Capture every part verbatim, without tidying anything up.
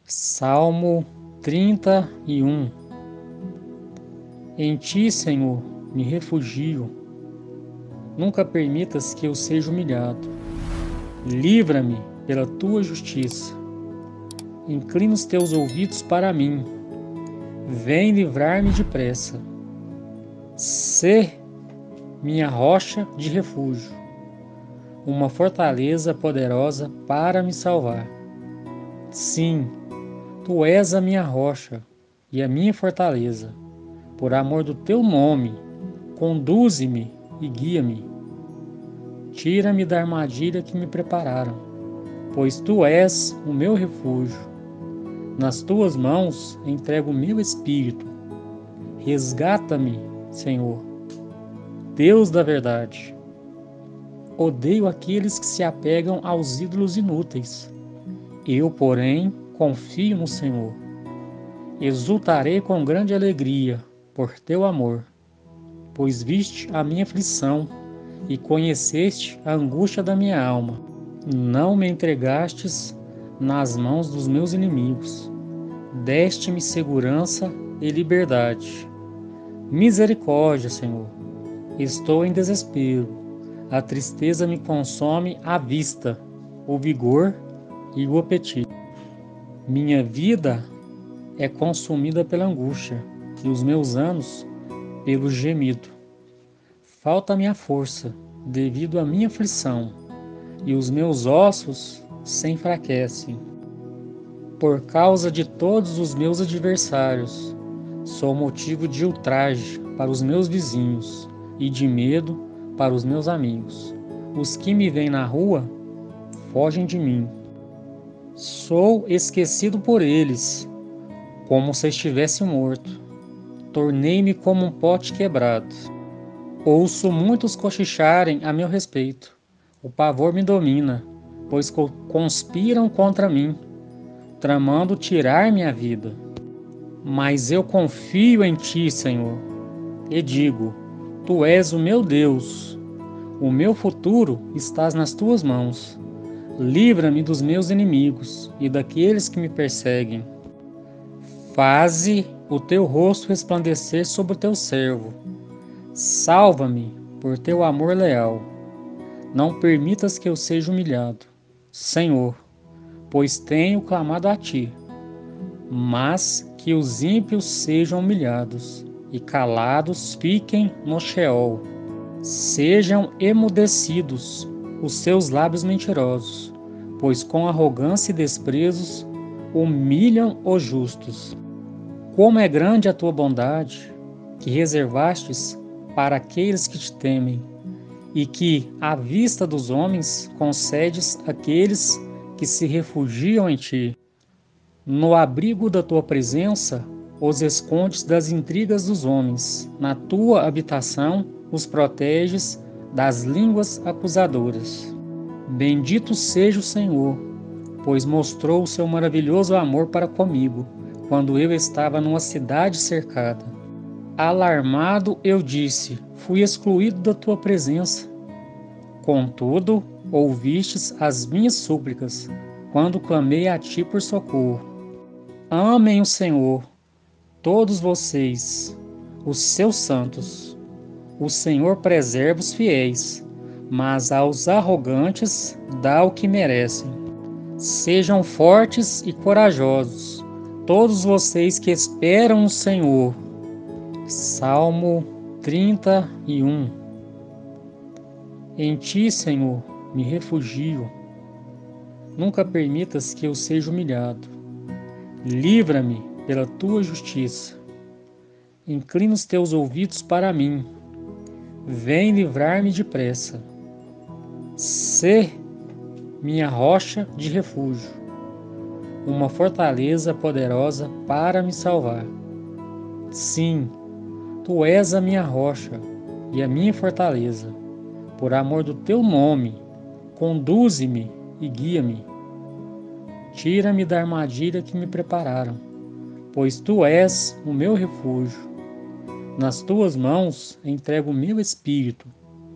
Salmo trinta e um. Em ti, Senhor, me refugio. Nunca permitas que eu seja humilhado. Livra-me pela tua justiça. Inclina os teus ouvidos para mim. Vem livrar-me depressa. Sê minha rocha de refúgio, uma fortaleza poderosa para me salvar. Sim, tu és a minha rocha e a minha fortaleza. Por amor do teu nome, conduze-me e guia-me. Tira-me da armadilha que me prepararam, pois tu és o meu refúgio. Nas tuas mãos entrego o meu espírito. Resgata-me, Senhor, Deus da verdade. Odeio aqueles que se apegam aos ídolos inúteis. Eu, porém, confio no Senhor. Exultarei com grande alegria por teu amor, pois viste a minha aflição e conheceste a angústia da minha alma. Não me entregastes nas mãos dos meus inimigos. Deste-me segurança e liberdade. Misericórdia, Senhor. Estou em desespero. A tristeza me consome à vista, o vigor e o apetite. Minha vida é consumida pela angústia e os meus anos pelo gemido. Falta-me a força devido à minha aflição e os meus ossos se enfraquecem. Por causa de todos os meus adversários, sou motivo de ultraje para os meus vizinhos e de medo para os meus amigos. Os que me veem na rua fogem de mim. Sou esquecido por eles, como se estivesse morto. Tornei-me como um pote quebrado. Ouço muitos cochicharem a meu respeito. O pavor me domina, pois conspiram contra mim, tramando tirar minha vida. Mas eu confio em ti, Senhor, e digo: tu és o meu Deus. O meu futuro estás nas tuas mãos. Livra-me dos meus inimigos e daqueles que me perseguem. Faze o teu rosto resplandecer sobre o teu servo. Salva-me por teu amor leal. Não permitas que eu seja humilhado, Senhor, pois tenho clamado a ti. Mas que os ímpios sejam humilhados e calados fiquem no Sheol. Sejam emudecidos os seus lábios mentirosos, pois com arrogância e desprezos humilham os justos. Como é grande a tua bondade, que reservastes para aqueles que te temem, e que, à vista dos homens, concedes àqueles que se refugiam em ti. No abrigo da tua presença, os escondes das intrigas dos homens. Na tua habitação, os proteges das línguas acusadoras. Bendito seja o Senhor, pois mostrou o seu maravilhoso amor para comigo, quando eu estava numa cidade cercada. Alarmado eu disse: fui excluído da tua presença. Contudo, ouvistes as minhas súplicas, quando clamei a ti por socorro. Amem o Senhor, todos vocês, os seus santos. O Senhor preserva os fiéis, mas aos arrogantes dá o que merecem. Sejam fortes e corajosos, todos vocês que esperam no Senhor. Salmo trinta e um. Em ti, Senhor, me refugio. Nunca permitas que eu seja humilhado. Livra-me pela tua justiça. Inclina os teus ouvidos para mim. Vem livrar-me depressa. Sê minha rocha de refúgio, uma fortaleza poderosa para me salvar. Sim, tu és a minha rocha e a minha fortaleza. Por amor do teu nome, conduze-me e guia-me. Tira-me da armadilha que me prepararam, pois tu és o meu refúgio. Nas tuas mãos entrego o meu espírito.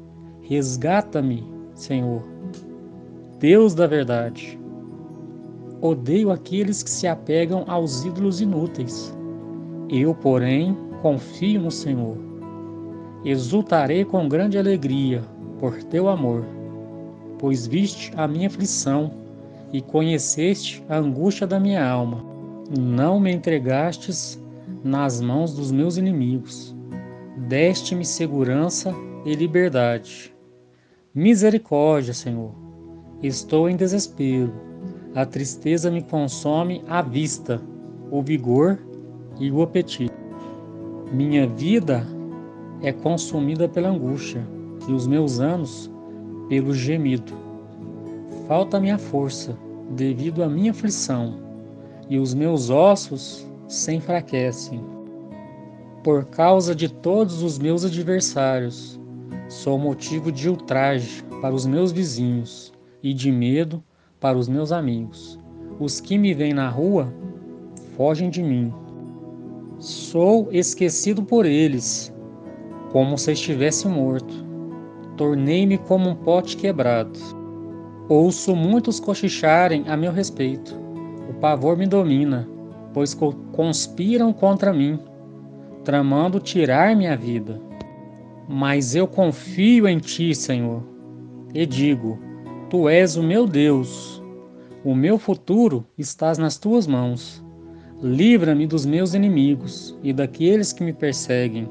Resgata-me, Senhor, Deus da verdade. Odeio aqueles que se apegam aos ídolos inúteis. Eu, porém, confio no Senhor. Exultarei com grande alegria por teu amor, pois viste a minha aflição e conheceste a angústia da minha alma. Não me entregastes nas mãos dos meus inimigos. Deste-me segurança e liberdade. Misericórdia, Senhor. Estou em desespero. A tristeza me consome à vista, o vigor e o apetite. Minha vida é consumida pela angústia, e os meus anos pelo gemido. Falta-me a força, devido à minha aflição, e os meus ossos se enfraquecem. Por causa de todos os meus adversários, sou motivo de ultraje para os meus vizinhos e de medo para os meus amigos. Os que me veem na rua fogem de mim. Sou esquecido por eles, como se estivesse morto. Tornei-me como um pote quebrado. Ouço muitos cochicharem a meu respeito. O pavor me domina, pois conspiram contra mim, tramando tirar minha vida. Mas eu confio em ti, Senhor, e digo: tu és o meu Deus. O meu futuro estás nas tuas mãos. Livra-me dos meus inimigos e daqueles que me perseguem.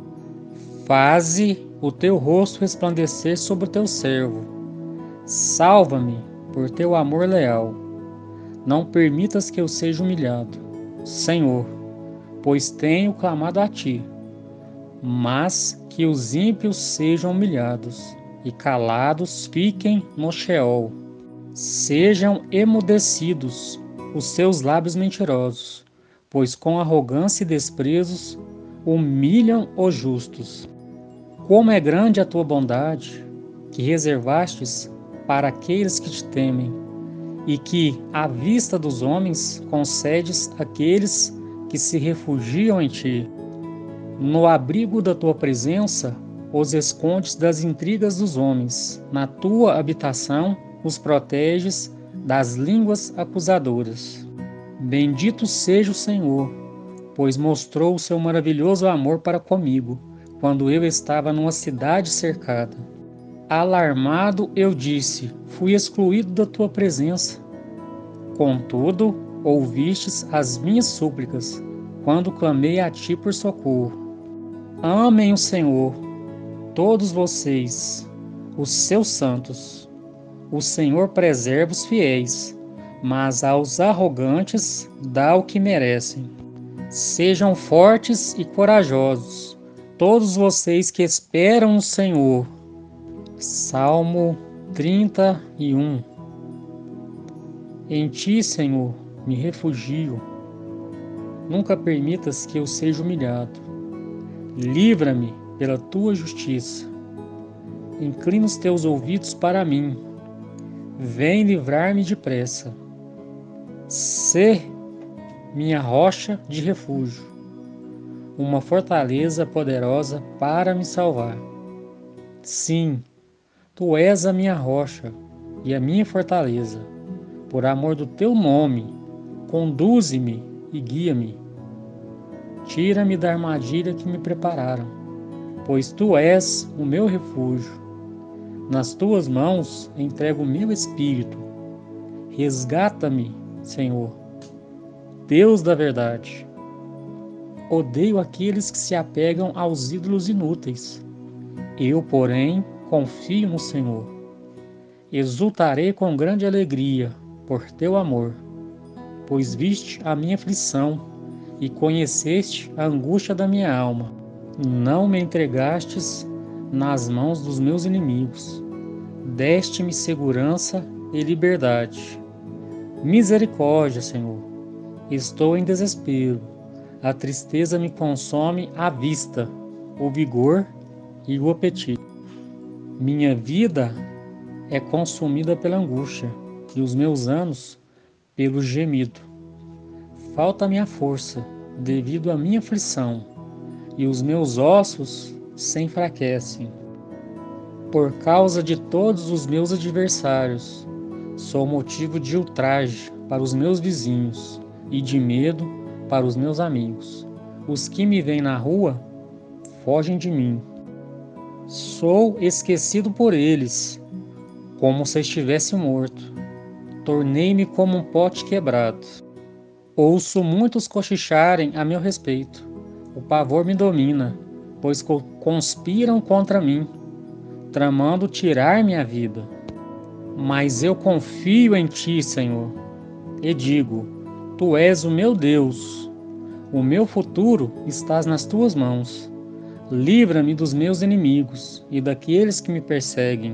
Faze o teu rosto resplandecer sobre o teu servo. Salva-me por teu amor leal. Não permitas que eu seja humilhado, Senhor, pois tenho clamado a ti. Mas que os ímpios sejam humilhados e calados fiquem no Sheol. Sejam emudecidos os seus lábios mentirosos, pois com arrogância e desprezos humilham os justos. Como é grande a tua bondade, que reservastes para aqueles que te temem, e que, à vista dos homens, concedes àqueles que se refugiam em ti. No abrigo da tua presença, os escondes das intrigas dos homens. Na tua habitação, os proteges das línguas acusadoras. Bendito seja o Senhor, pois mostrou o seu maravilhoso amor para comigo, quando eu estava numa cidade cercada. Alarmado, eu disse: fui excluído da tua presença. Contudo, ouvistes as minhas súplicas, quando clamei a ti por socorro. Amem o Senhor, todos vocês, os seus santos. O Senhor preserva os fiéis, mas aos arrogantes dá o que merecem. Sejam fortes e corajosos, todos vocês que esperam no Senhor. Salmo trinta e um. Em ti, Senhor, me refugio. Nunca permitas que eu seja humilhado. Livra-me pela tua justiça. Inclina os teus ouvidos para mim. Vem livrar-me depressa. Sê minha rocha de refúgio, uma fortaleza poderosa para me salvar. Sim, tu és a minha rocha e a minha fortaleza. Por amor do teu nome, conduze-me e guia-me. Tira-me da armadilha que me prepararam, pois tu és o meu refúgio. Nas tuas mãos entrego o meu espírito. Resgata-me, Senhor, Deus da verdade. Odeio aqueles que se apegam aos ídolos inúteis. Eu, porém, confio no Senhor. Exultarei com grande alegria por teu amor, pois viste a minha aflição e conheceste a angústia da minha alma. Não me entregastes nas mãos dos meus inimigos. Deste-me segurança e liberdade. Misericórdia, Senhor. Estou em desespero. A tristeza me consome à vista, o vigor e o apetite. Minha vida é consumida pela angústia, e os meus anos pelo gemido. Falta-me a força, devido à minha aflição, e os meus ossos se enfraquecem. Por causa de todos os meus adversários, sou motivo de ultraje para os meus vizinhos e de medo para os meus amigos. Os que me veem na rua fogem de mim. Sou esquecido por eles, como se estivesse morto. Tornei-me como um pote quebrado. Ouço muitos cochicharem a meu respeito. O pavor me domina, pois conspiram contra mim, tramando tirar minha vida. Mas eu confio em ti, Senhor, e digo: tu és o meu Deus. O meu futuro está nas tuas mãos. Livra-me dos meus inimigos e daqueles que me perseguem.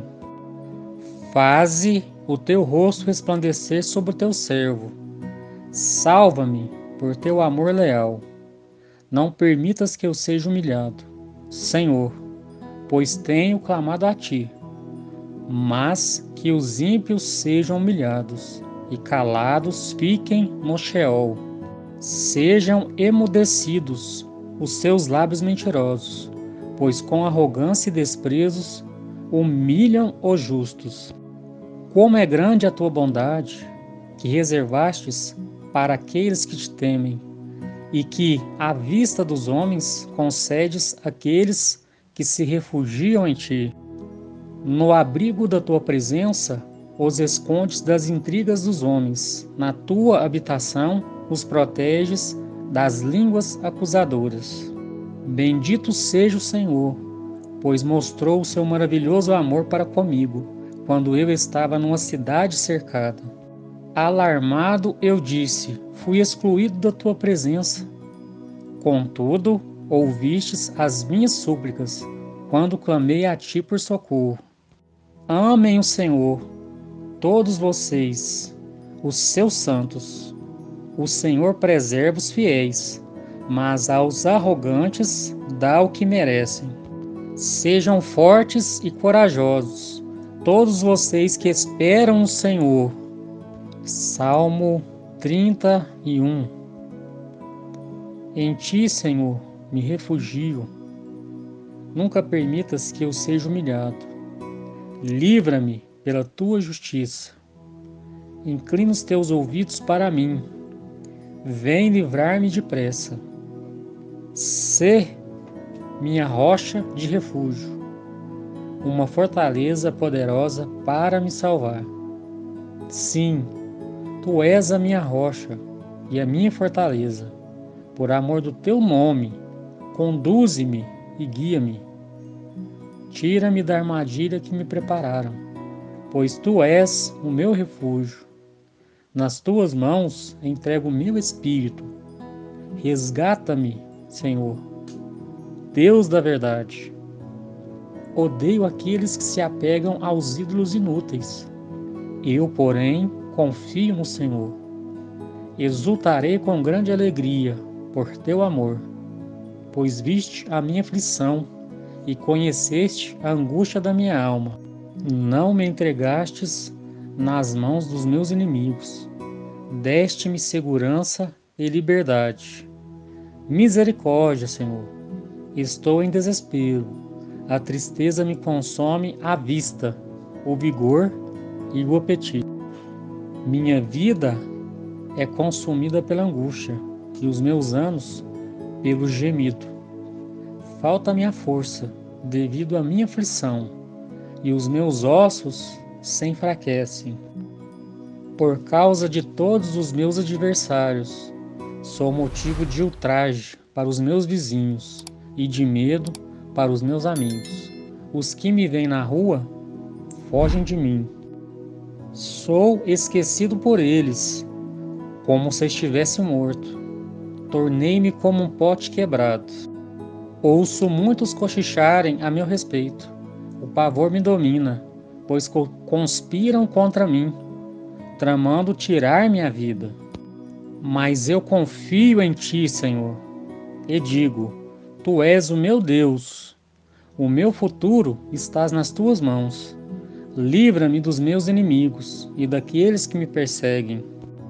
Faze o teu rosto resplandecer sobre o teu servo. Salva-me por teu amor leal. Não permitas que eu seja humilhado, Senhor, pois tenho clamado a ti. Mas que os ímpios sejam humilhados e calados fiquem no Sheol. Sejam emudecidos os seus lábios mentirosos, pois com arrogância e desprezos humilham os justos. Como é grande a tua bondade, que reservastes para aqueles que te temem, e que, à vista dos homens, concedes àqueles que se refugiam em ti. No abrigo da tua presença, os escondes das intrigas dos homens. Na tua habitação, os proteges das línguas acusadoras. Bendito seja o Senhor, pois mostrou o seu maravilhoso amor para comigo, quando eu estava numa cidade cercada. Alarmado, eu disse: fui excluído da tua presença. Contudo, ouvistes as minhas súplicas, quando clamei a ti por socorro. Amem o Senhor, todos vocês, os seus santos. O Senhor preserva os fiéis, mas aos arrogantes dá o que merecem. Sejam fortes e corajosos, todos vocês que esperam no Senhor. Salmo trinta e um. Em ti, Senhor, me refugio. Nunca permitas que eu seja humilhado. Livra-me pela tua justiça. Inclina os teus ouvidos para mim. Vem livrar-me depressa. Sê minha rocha de refúgio, uma fortaleza poderosa para me salvar. Sim, tu és a minha rocha e a minha fortaleza. Por amor do teu nome, conduze-me e guia-me. Tira-me da armadilha que me prepararam, pois tu és o meu refúgio. Nas tuas mãos entrego o meu espírito. Resgata-me, Senhor, Deus da verdade. Odeio aqueles que se apegam aos ídolos inúteis. Eu, porém, confio no Senhor. Exultarei com grande alegria por teu amor, pois viste a minha aflição e conheceste a angústia da minha alma. Não me entregastes nas mãos dos meus inimigos. Deste-me segurança e liberdade. Misericórdia, Senhor. Estou em desespero. A tristeza me consome à vista, o vigor e o apetite. Minha vida é consumida pela angústia e os meus anos pelo gemido. Falta-me a força devido à minha aflição, e os meus ossos se enfraquecem. Por causa de todos os meus adversários, sou motivo de ultraje para os meus vizinhos e de medo para os meus amigos. Os que me veem na rua fogem de mim. Sou esquecido por eles, como se estivesse morto. Tornei-me como um pote quebrado. Ouço muitos cochicharem a meu respeito. O pavor me domina, pois conspiram contra mim, tramando tirar minha vida. Mas eu confio em ti, Senhor, e digo: tu és o meu Deus. O meu futuro está nas tuas mãos. Livra-me dos meus inimigos e daqueles que me perseguem.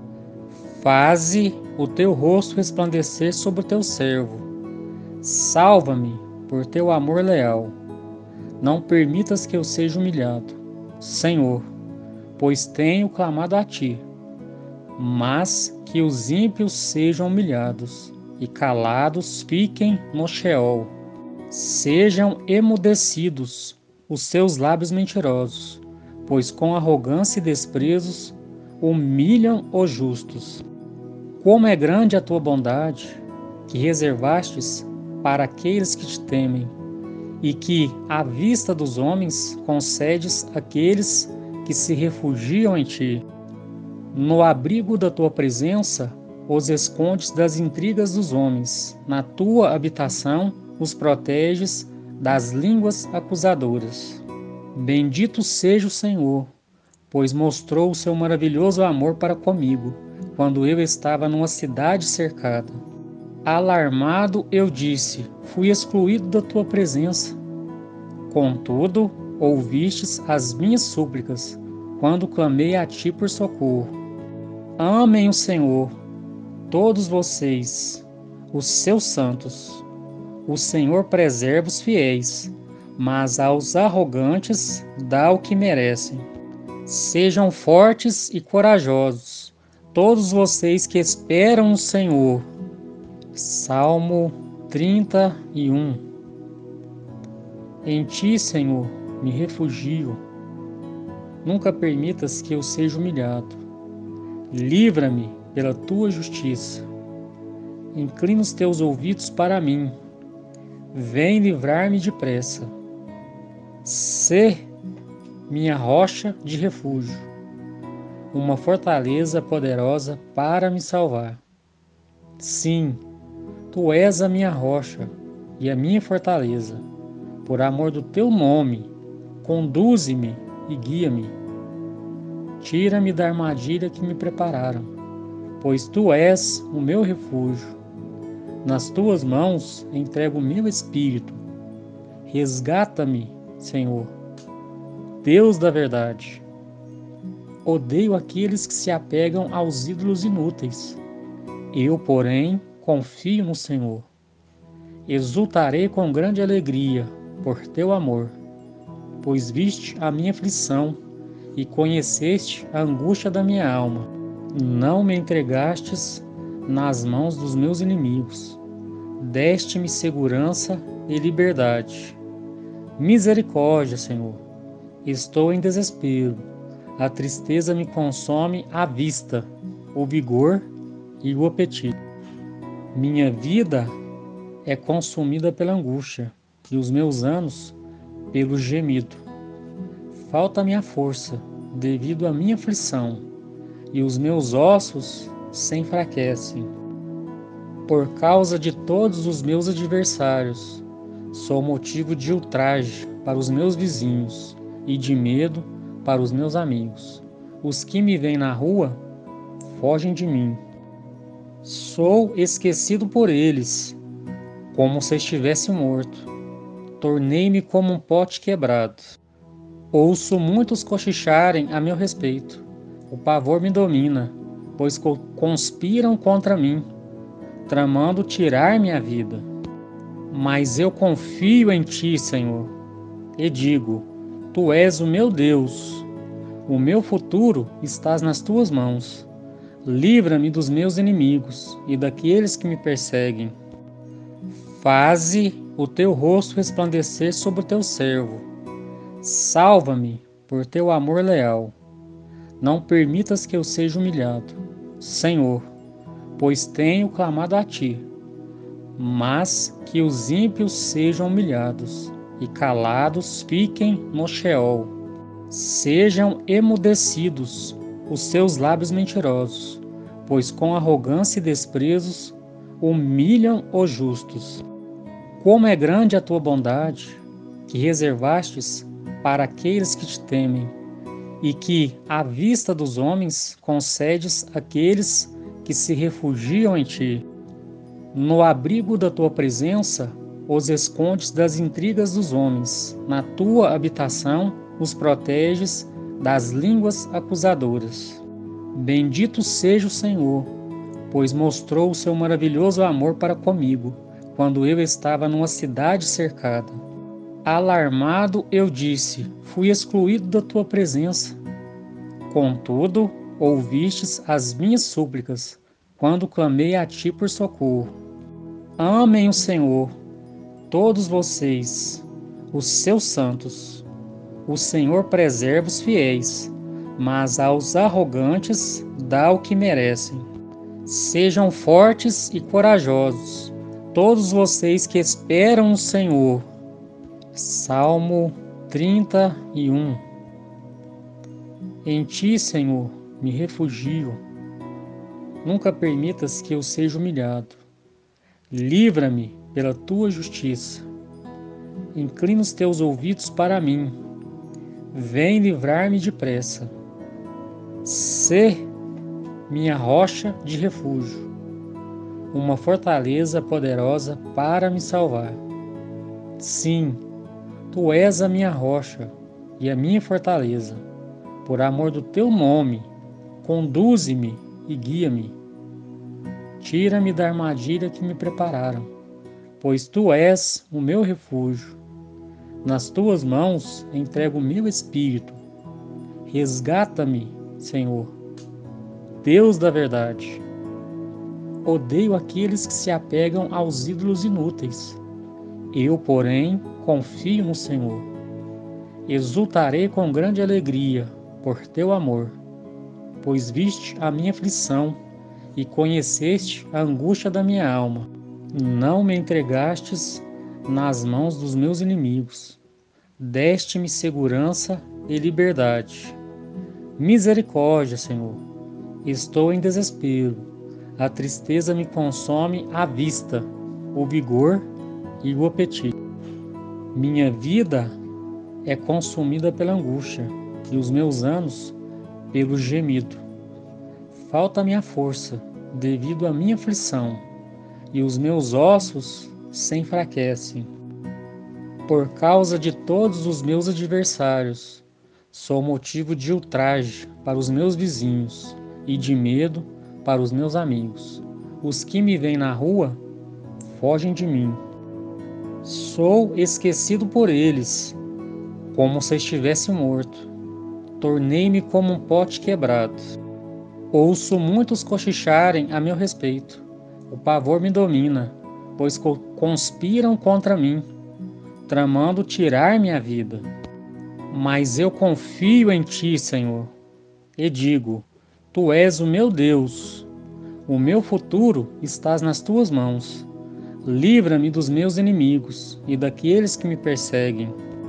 Faze o teu rosto resplandecer sobre o teu servo. Salva-me por teu amor leal. Não permitas que eu seja humilhado, Senhor, pois tenho clamado a ti. mas que os ímpios sejam humilhados, e calados fiquem no Sheol. Sejam emudecidos os seus lábios mentirosos, pois com arrogância e desprezos humilham os justos. Como é grande a tua bondade, que reservastes para aqueles que te temem, e que, à vista dos homens, concedes àqueles que se refugiam em ti. No abrigo da tua presença, os escondes das intrigas dos homens. Na tua habitação, os proteges das línguas acusadoras. Bendito seja o Senhor, pois mostrou o seu maravilhoso amor para comigo, quando eu estava numa cidade cercada. Alarmado, eu disse: fui excluído da tua presença. Contudo, ouvistes as minhas súplicas, quando clamei a ti por socorro. Amem o Senhor, todos vocês, os seus santos. O Senhor preserva os fiéis, mas aos arrogantes dá o que merecem. Sejam fortes e corajosos, todos vocês que esperam no Senhor. Salmo trinta e um. Em ti, Senhor, me refugio. Nunca permitas que eu seja humilhado. Livra-me pela tua justiça. Inclina os teus ouvidos para mim. Vem livrar-me depressa. Sê minha rocha de refúgio, uma fortaleza poderosa para me salvar. Sim, tu és a minha rocha e a minha fortaleza. Por amor do teu nome, conduze-me e guia-me. Tira-me da armadilha que me prepararam, pois tu és o meu refúgio. Nas tuas mãos entrego o meu espírito. Resgata-me, Senhor, Deus da verdade. Odeio aqueles que se apegam aos ídolos inúteis. Eu, porém, confio no Senhor. Exultarei com grande alegria por teu amor, pois viste a minha aflição e conheceste a angústia da minha alma. Não me entregastes nas mãos dos meus inimigos. Deste-me segurança e liberdade. Misericórdia, Senhor. Estou em desespero. A tristeza me consome à vista, o vigor e o apetite. Minha vida é consumida pela angústia, e os meus anos pelo gemido. Falta-me a força devido à minha aflição, e os meus ossos se enfraquecem. Por causa de todos os meus adversários, sou motivo de ultraje para os meus vizinhos e de medo para os meus amigos. Os que me veem na rua fogem de mim. Sou esquecido por eles, como se estivesse morto. Tornei-me como um pote quebrado. Ouço muitos cochicharem a meu respeito. O pavor me domina, pois conspiram contra mim, tramando tirar minha vida. Mas eu confio em ti, Senhor, e digo: tu és o meu Deus. O meu futuro estás nas tuas mãos. Livra-me dos meus inimigos e daqueles que me perseguem. Faze o teu rosto resplandecer sobre o teu servo. Salva-me por teu amor leal. Não permitas que eu seja humilhado, Senhor, pois tenho clamado a ti. Mas que os ímpios sejam humilhados e calados fiquem no Sheol. Sejam emudecidos os seus lábios mentirosos, pois com arrogância e desprezos humilham os justos. Como é grande a tua bondade, que reservastes para aqueles que te temem, e que, à vista dos homens, concedes àqueles que se refugiam em ti. No abrigo da tua presença, os escondes das intrigas dos homens. Na tua habitação, os proteges das línguas acusadoras. Bendito seja o Senhor, pois mostrou o seu maravilhoso amor para comigo, quando eu estava numa cidade cercada. Alarmado, eu disse: fui excluído da tua presença. Contudo, ouvistes as minhas súplicas, quando clamei a ti por socorro. Amem o Senhor, todos vocês, os seus santos. O Senhor preserva os fiéis, mas aos arrogantes dá o que merecem. Sejam fortes e corajosos, todos vocês que esperam no Senhor. Salmo trinta e um. Em ti, Senhor, me refugio. Nunca permitas que eu seja humilhado. Livra-me pela tua justiça. Inclina os teus ouvidos para mim. Vem livrar-me depressa. Sê minha rocha de refúgio, uma fortaleza poderosa para me salvar. Sim, tu és a minha rocha e a minha fortaleza. Por amor do teu nome, conduze-me e guia-me. Tira-me da armadilha que me prepararam, pois tu és o meu refúgio. Nas tuas mãos entrego o meu espírito. Resgata-me, Senhor, Deus da verdade. Odeio aqueles que se apegam aos ídolos inúteis. Eu, porém, confio no Senhor. Exultarei com grande alegria por teu amor, pois viste a minha aflição e conheceste a angústia da minha alma. Não me entregastes nas mãos dos meus inimigos. Deste-me segurança e liberdade. Misericórdia, Senhor. Estou em desespero. A tristeza me consome à vista, o vigor e o apetite. Minha vida é consumida pela angústia e os meus anos pelo gemido. Falta-me a força devido à minha aflição, e os meus ossos se enfraquecem. Por causa de todos os meus adversários, sou motivo de ultraje para os meus vizinhos e de medo para os meus amigos. Os que me veem na rua fogem de mim. Sou esquecido por eles, como se estivesse morto. Tornei-me como um pote quebrado. Ouço muitos cochicharem a meu respeito. O pavor me domina, pois conspiram contra mim, tramando tirar minha vida. Mas eu confio em ti, Senhor, e digo: tu és o meu Deus. O meu futuro estás nas tuas mãos. Livra-me dos meus inimigos e daqueles que me perseguem.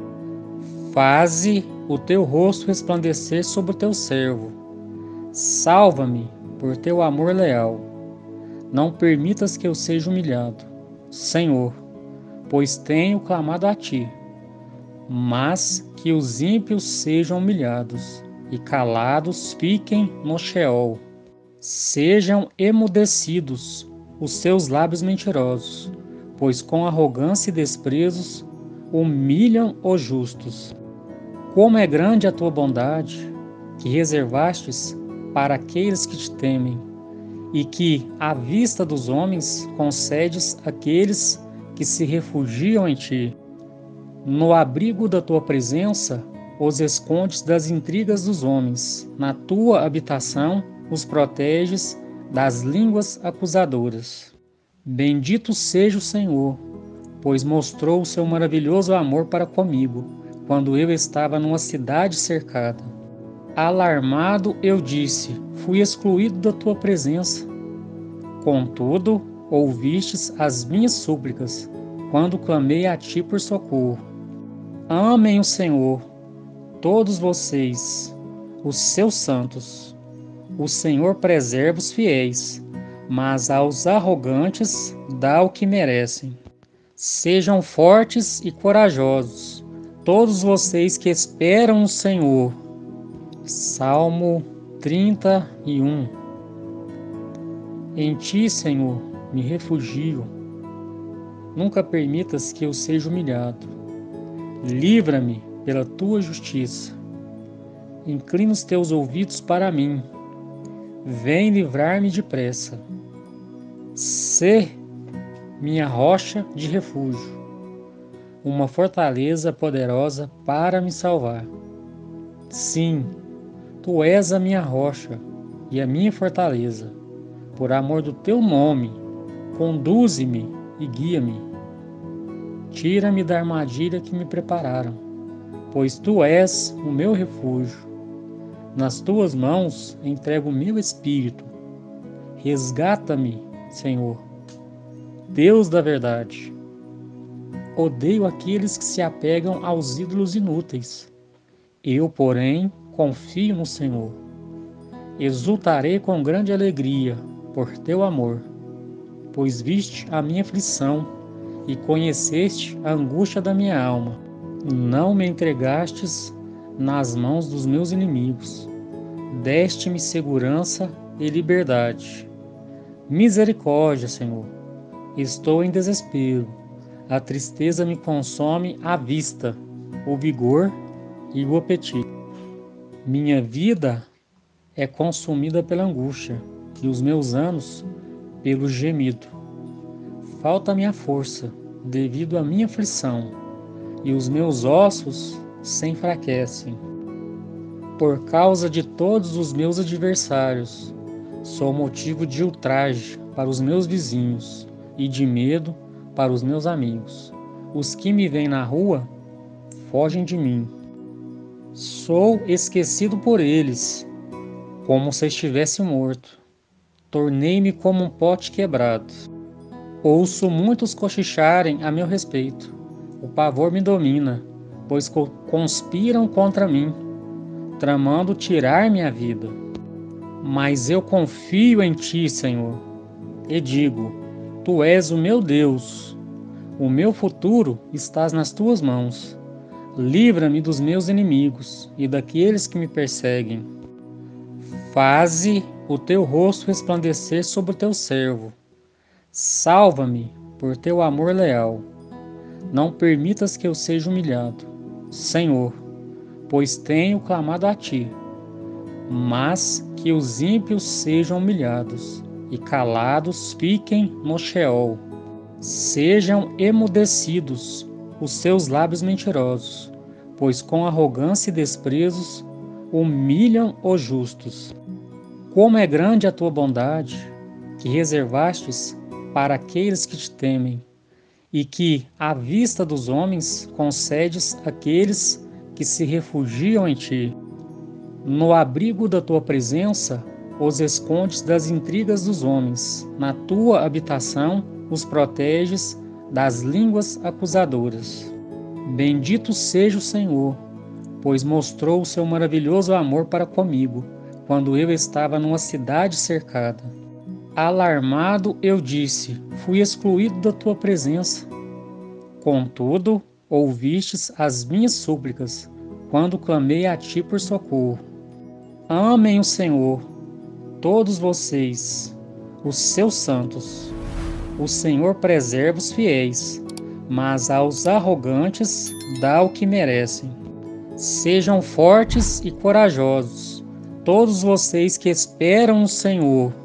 Faze o teu rosto resplandecer sobre o teu servo. Salva-me por teu amor leal. Não permitas que eu seja humilhado, Senhor, pois tenho clamado a ti. Mas que os ímpios sejam humilhados e calados fiquem no Sheol. Sejam emudecidos os seus lábios mentirosos, pois com arrogância e desprezos humilham os justos. Como é grande a tua bondade, que reservastes para aqueles que te temem, e que, à vista dos homens, concedes àqueles que se refugiam em ti. No abrigo da tua presença, os escondes das intrigas dos homens. Na tua habitação, os proteges das línguas acusadoras. Bendito seja o Senhor, pois mostrou o seu maravilhoso amor para comigo, quando eu estava numa cidade cercada. Alarmado, eu disse: fui excluído da tua presença. Contudo, ouvistes as minhas súplicas, quando clamei a ti por socorro. Amem o Senhor, todos vocês, os seus santos. O Senhor preserva os fiéis, mas aos arrogantes dá o que merecem. Sejam fortes e corajosos, todos vocês que esperam no Senhor. Salmo trinta e um. Em ti, Senhor, me refugio. Nunca permitas que eu seja humilhado. Livra-me pela tua justiça. Inclina os teus ouvidos para mim. Vem livrar-me depressa. Sê minha rocha de refúgio, uma fortaleza poderosa para me salvar. Sim, tu és a minha rocha e a minha fortaleza. Por amor do teu nome, conduze-me e guia-me. Tira-me da armadilha que me prepararam, pois tu és o meu refúgio. Nas tuas mãos entrego o meu espírito. Resgata-me, Senhor, Deus da verdade. Odeio aqueles que se apegam aos ídolos inúteis. Eu, porém, confio no Senhor. Exultarei com grande alegria por teu amor, pois viste a minha aflição e conheceste a angústia da minha alma. Não me entregastes nas mãos dos meus inimigos. Deste-me segurança e liberdade. Misericórdia, Senhor. Estou em desespero. A tristeza me consome à vista, o vigor e o apetite. Minha vida é consumida pela angústia e os meus anos pelo gemido. Falta-me a força devido à minha aflição e os meus ossos se enfraquecem. Por causa de todos os meus adversários, sou motivo de ultraje para os meus vizinhos e de medo para os meus amigos. Os que me veem na rua fogem de mim. Sou esquecido por eles, como se estivesse morto. Tornei-me como um pote quebrado. Ouço muitos cochicharem a meu respeito. O pavor me domina, pois conspiram contra mim, tramando tirar minha vida. Mas eu confio em ti, Senhor, e digo: tu és o meu Deus. O meu futuro estás nas tuas mãos. Livra-me dos meus inimigos e daqueles que me perseguem. Faze o teu rosto resplandecer sobre o teu servo. Salva-me por teu amor leal. Não permitas que eu seja humilhado, Senhor, pois tenho clamado a ti. Mas que os ímpios sejam humilhados e calados fiquem no Sheol. Sejam emudecidos os seus lábios mentirosos, pois com arrogância e desprezos humilham os justos. Como é grande a tua bondade, que reservastes para aqueles que te temem, e que, à vista dos homens, concedes àqueles que se refugiam em ti. No abrigo da tua presença, os escondes das intrigas dos homens. Na tua habitação, os proteges das línguas acusadoras. Bendito seja o Senhor, pois mostrou o seu maravilhoso amor para comigo, quando eu estava numa cidade cercada. Alarmado, eu disse: fui excluído da tua presença. Contudo, ouvistes as minhas súplicas, quando clamei a ti por socorro. Amem o Senhor, todos vocês, os seus santos. O Senhor preserva os fiéis, mas aos arrogantes dá o que merecem. Sejam fortes e corajosos, todos vocês que esperam no Senhor.